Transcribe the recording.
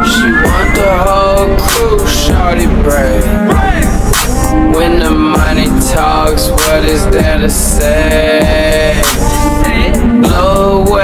She want the whole crew, shawty brave. When the money talks, what is there to say? Blow away